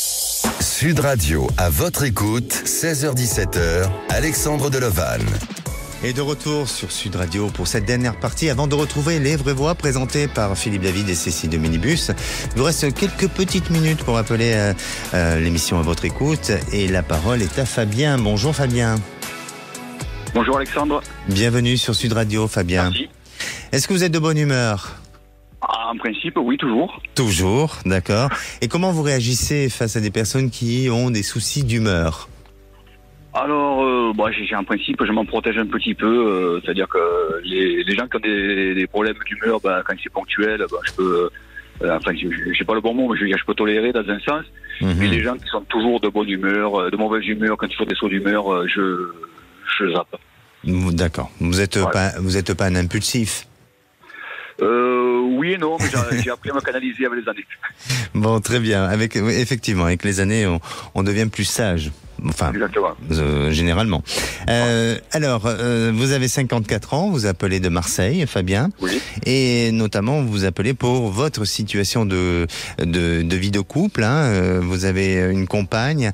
Sud Radio, à votre écoute, 16h-17h, Alexandre Delevanne. Et de retour sur Sud Radio pour cette dernière partie, avant de retrouver Les Vraies Voix présentées par Philippe David et Cécile de Minibus. Il vous reste quelques petites minutes pour appeler l'émission à votre écoute. Et la parole est à Fabien. Bonjour Fabien. Bonjour Alexandre. Bienvenue sur Sud Radio Fabien. Merci. Est-ce que vous êtes de bonne humeur ? En principe, oui, toujours. Toujours, d'accord. Et comment vous réagissez face à des personnes qui ont des soucis d'humeur ? Alors, en principe, je m'en protège un petit peu. C'est-à-dire que les gens qui ont des problèmes d'humeur, quand c'est ponctuel, je peux... je sais pas le bon mot, mais je peux tolérer dans un sens. Mais les gens qui sont toujours de bonne humeur, de mauvaise humeur, quand ils font des sauts d'humeur, je zappe. D'accord. Vous êtes pas un impulsif ? Oui et non, mais j'ai appris à me canaliser avec les années. Bon, très bien. Effectivement, avec les années, on devient plus sage. Enfin, généralement. Alors, vous avez 54 ans, vous appelez de Marseille, Fabien. Oui. Et notamment, vous appelez pour votre situation de vie de couple. Vous avez une compagne.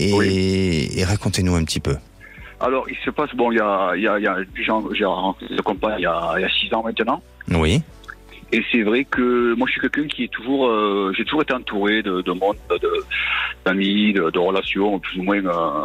Et racontez-nous un petit peu. Alors, il se passe, j'ai rencontré cette compagne il y a 6 ans maintenant. Oui. Et c'est vrai que moi, je suis quelqu'un qui est toujours, j'ai toujours été entouré de monde, d'amis, de relations, plus ou moins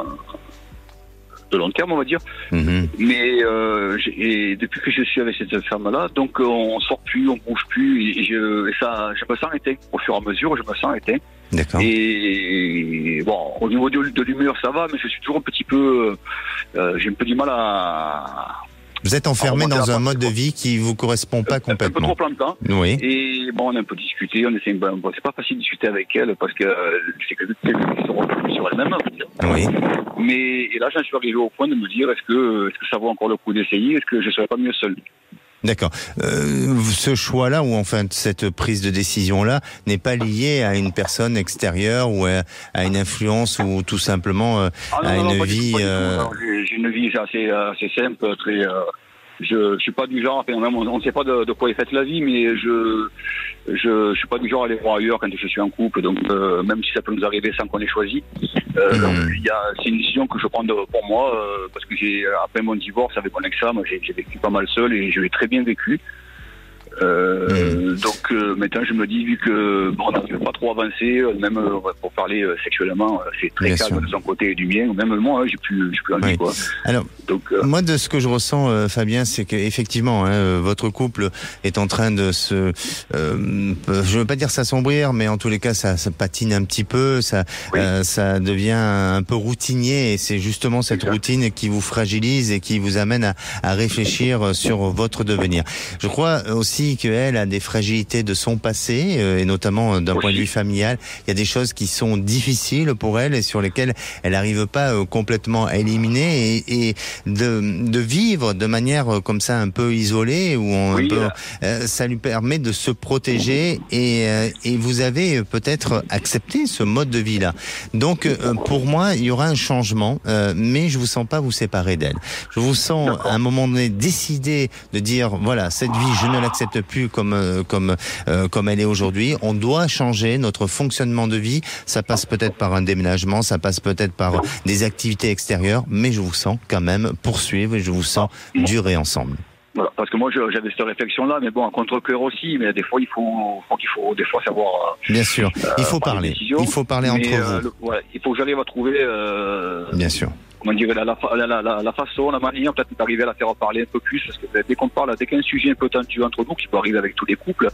de long terme, on va dire. Mais depuis que je suis avec cette femme-là, donc on sort plus, on bouge plus, et je me sens éteint. Au fur et à mesure, je me sens éteint. D'accord. Et bon, au niveau de l'humeur, ça va, mais je suis toujours un petit peu, j'ai un peu du mal à... Vous êtes enfermé dans un mode de vie qui vous correspond pas complètement. Un peu trop plantant. Oui. Et bon, on a un peu discuté, c'est pas facile de discuter avec elle parce que c'est quelqu'un qui se repose sur elle-même. Oui. Mais là, j'en suis arrivé au point de me dire, est-ce que ça vaut encore le coup d'essayer? Est-ce que je serais pas mieux seul? D'accord. Ce choix-là, ou enfin cette prise de décision-là, n'est pas lié à une personne extérieure ou à une influence ou tout simplement à une vie. J'ai une vie assez simple, très. Je suis pas du genre. Enfin, même on ne sait pas de quoi est faite la vie, mais je suis pas du genre à aller voir ailleurs quand je suis en couple. Donc même si ça peut nous arriver sans qu'on ait choisi, C'est une décision que je prends pour moi, parce que après mon divorce avec mon ex-femme, j'ai vécu pas mal seul et je l'ai très bien vécu. Donc maintenant je me dis, vu que on n'arrive pas trop avancer, même pour parler sexuellement, c'est très Bien calme sûr. de son côté et du mien, même moi j'ai plus envie, quoi. Alors, donc, moi de ce que je ressens, Fabien, c'est qu'effectivement, votre couple est en train de se, je veux pas dire s'assombrir, mais en tous les cas ça patine un petit peu, ça devient un peu routinier, et c'est justement cette routine qui vous fragilise et qui vous amène à réfléchir sur votre devenir. Je crois aussi qu'elle a des fragilités de son passé, et notamment d'un point de vue familial. Il y a des choses qui sont difficiles pour elle et sur lesquelles elle n'arrive pas complètement à éliminer, et de vivre de manière comme ça un peu isolée, où ça lui permet de se protéger, et vous avez peut-être accepté ce mode de vie-là. Donc pour moi, il y aura un changement, mais je vous sens pas vous séparer d'elle. Je vous sens à un moment donné décider de dire, voilà, cette vie, je ne l'accepte plus comme elle est aujourd'hui. On doit changer notre fonctionnement de vie. Ça passe peut-être par un déménagement, ça passe peut-être par des activités extérieures, mais je vous sens quand même poursuivre et je vous sens durer ensemble. Voilà, parce que moi j'avais cette réflexion-là, mais bon, à contre-cœur aussi, mais des fois il faut des fois savoir. Bien sûr, il faut parler. Il faut parler entre vous. Il faut que j'arrive à trouver. Bien sûr. Comment dire, la façon, la manière, peut-être d'arriver à la faire parler un peu plus, parce que dès qu'il y a un sujet un peu tendu entre nous, qui peut arriver avec tous les couples,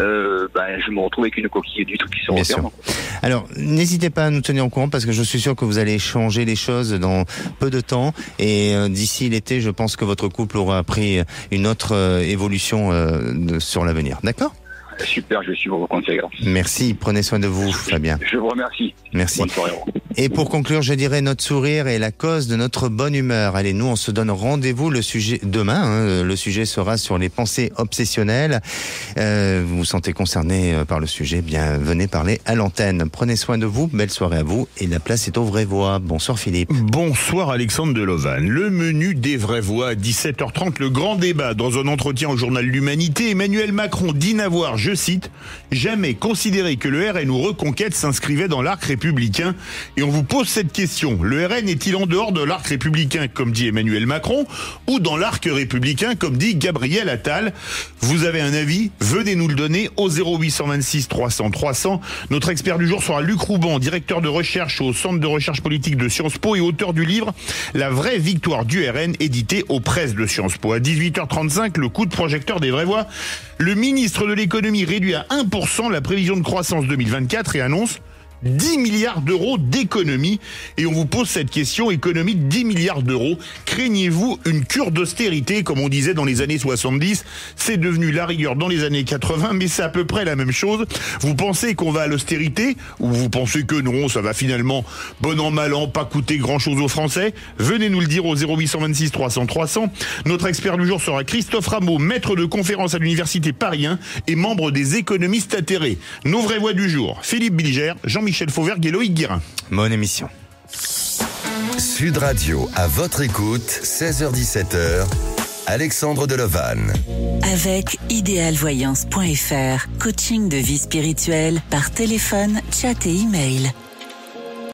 je me retrouve avec une coquille du truc qui se referme. Alors, n'hésitez pas à nous tenir au courant, parce que je suis sûr que vous allez changer les choses dans peu de temps, et d'ici l'été, je pense que votre couple aura pris une autre évolution sur l'avenir. D'accord ? Super, je vais suivre vos conseils. Merci, prenez soin de vous, Fabien. Je vous remercie. Merci. Bonne soirée. Et pour conclure, je dirais notre sourire est la cause de notre bonne humeur. Allez, nous, on se donne rendez-vous le sujet demain. Le sujet sera sur les pensées obsessionnelles. Vous vous sentez concerné par le sujet, bien, venez parler à l'antenne. Prenez soin de vous, belle soirée à vous. Et la place est aux vraies voix. Bonsoir Philippe. Bonsoir Alexandre de Lovan. Le menu des vraies voix à 17h30, le grand débat. Dans un entretien au journal L'Humanité, Emmanuel Macron dit n'avoir, je cite, jamais considéré que le RN ou Reconquête s'inscrivait dans l'arc républicain. Et on vous pose cette question. Le RN est-il en dehors de l'arc républicain, comme dit Emmanuel Macron, ou dans l'arc républicain, comme dit Gabriel Attal? Vous avez un avis? Venez nous le donner au 0826 300 300. Notre expert du jour sera Luc Rouban, directeur de recherche au Centre de recherche politique de Sciences Po et auteur du livre La vraie victoire du RN, édité aux presses de Sciences Po. À 18h35, le coup de projecteur des vraies voix. Le ministre de l'économie réduit à 1% la prévision de croissance 2024 et annonce 10 milliards d'euros d'économie. Et on vous pose cette question, économie de 10 milliards d'euros. Craignez-vous une cure d'austérité, comme on disait dans les années 70? C'est devenu la rigueur dans les années 80, mais c'est à peu près la même chose. Vous pensez qu'on va à l'austérité, ou vous pensez que non, ça va finalement, bon an mal an, pas coûter grand-chose aux Français? Venez nous le dire au 0826 300 300. Notre expert du jour sera Christophe Rameau, maître de conférence à l'université Paris 1 et membre des économistes atterrés. Nos vraies voix du jour, Philippe Bilger, Jean-Michel Fauvergue et Loïc Guérin. Bonne émission. Sud Radio, à votre écoute, 16h-17h, Alexandre de Lovan. Avec idéalvoyance.fr, coaching de vie spirituelle par téléphone, chat et email.